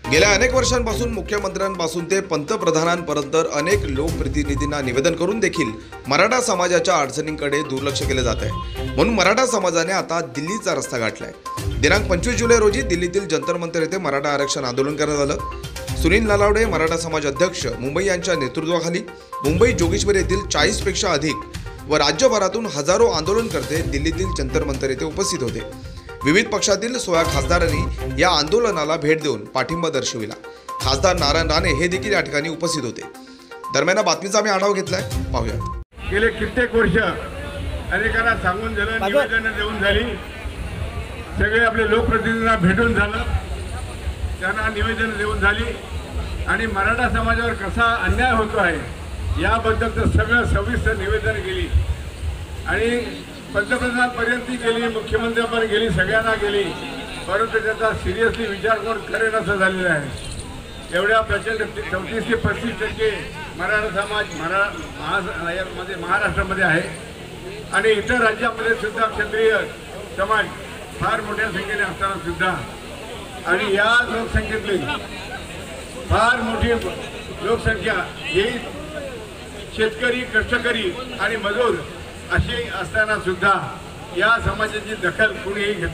गेल्या अनेक वर्षांपासून मुख्यमंत्र्यांपासून ते पंतप्रधानांपर्यंत अनेक लोकप्रतिनिधींना निवेदन करून देखील मराठा समाजाच्या अडचणींकडे दुर्लक्ष केले जात आहे। म्हणून मराठा समाजाने आता दिल्लीचा रस्ता गाठलाय। दिनांक 25 जुलै रोजी दिल्लीतील जंतर मंतर येथे मराठा आरक्षण आंदोलन करण्यात आलं। सुनील नलावडे मराठा समाज अध्यक्ष मुंबई यांच्या नेतृत्वाखाली मुंबई जोगेश्वरी येथील 40 पेक्षा अधिक व राज्यभरातून हजारो आंदोलनकर्ते दिल्लीतील जंतर मंतर येथे उपस्थित होते। विविध पक्षातील 16 खासदारांनी या आंदोलनाला भेट देऊन पाठिंबा दर्शविला। खासदार नारायण राणे हे देखील या ठिकाणी उपस्थित होते। दरम्यान बातमीचा आम्ही आढावा घेतलाय, पाहूया। गेले कित्येक वर्ष अनेकांना सांगून झालं, निवेदन देऊन झाली, सगळे आपले लोकप्रतिनिधींना भेटून झालं, त्यांना निवेदन देऊन झाली आणि मराठा समाजावर कसा अन्याय होतो आहे याबद्दलचं सगळं सविस्तर निवेदन केली आणि पंतप्रधानांपर्यंत गेली, मुख्यमंत्र्यांपर्यंत गेली, सगळ्यांना गेली, परंतु त्याचा सिरियसली विचार कोण करेन असं झालेलं आहे। एवढ्या प्रचंड 34 ते 35% मराठा समाज महाराष्ट्रामध्ये आहे आणि इतर राज्यामध्ये सुद्धा क्षत्रिय समाज फार मोठ्या संख्येने असताना सुद्धा आणि या लोकसंख्येतली फार मोठी लोकसंख्या ही शेतकरी, कष्टकरी आणि मजूर अशी असताना सुद्धा या समाजाची दखल कुणीही घेत